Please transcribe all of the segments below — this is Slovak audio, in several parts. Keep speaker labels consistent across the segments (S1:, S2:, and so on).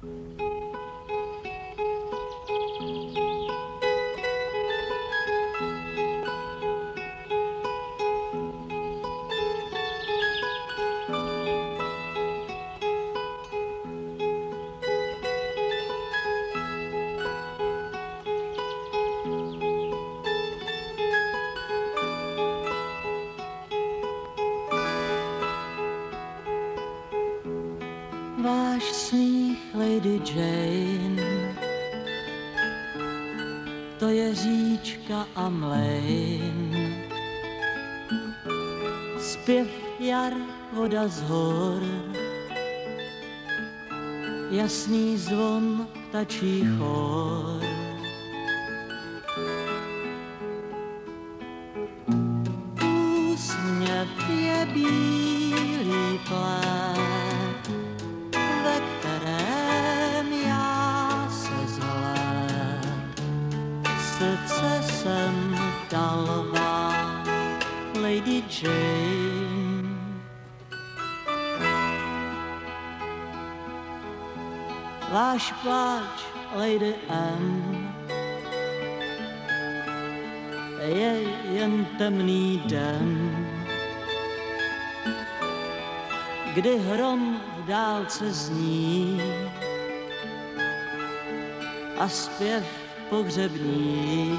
S1: Váš smích, Lady Jane, to je říčka a mlejn. Zpěv jar, voda z hor, jasný zvon, ptačí chor. Úsměv je bílý plét, ve kterém já se zhled. Srdce jsem dal vám, Lady Jane. Váš pláč, Lady Anne, je jen temný den, kdy hrom v dálce zní a zpěv pohřební.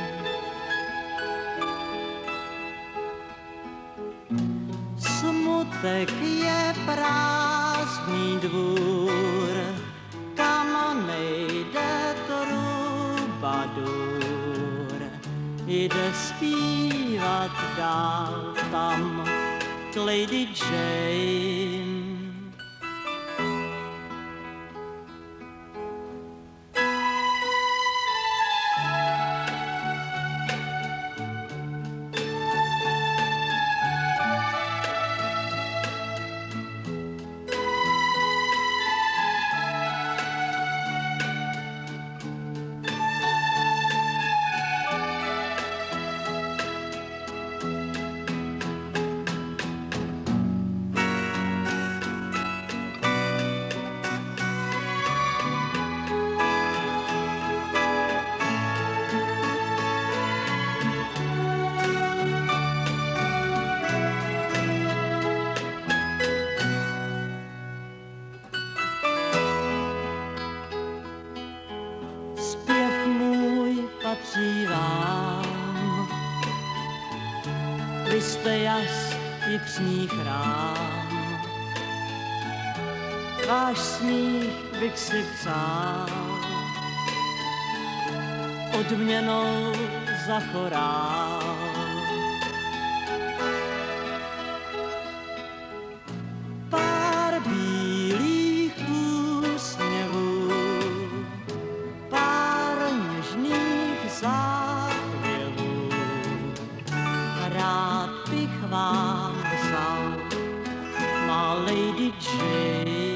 S1: Smutek je prázdný dvůr, kam nejde troubadur. Jde zpívat dál tam k Lady Jane. Patří vám, vy jste jas i přních rám. Váš smích bych si přál odměnou za chorál. Pár bílých úsměvů, pár něžných záchvěvů, rád bych vám vzal, má Lady Jane.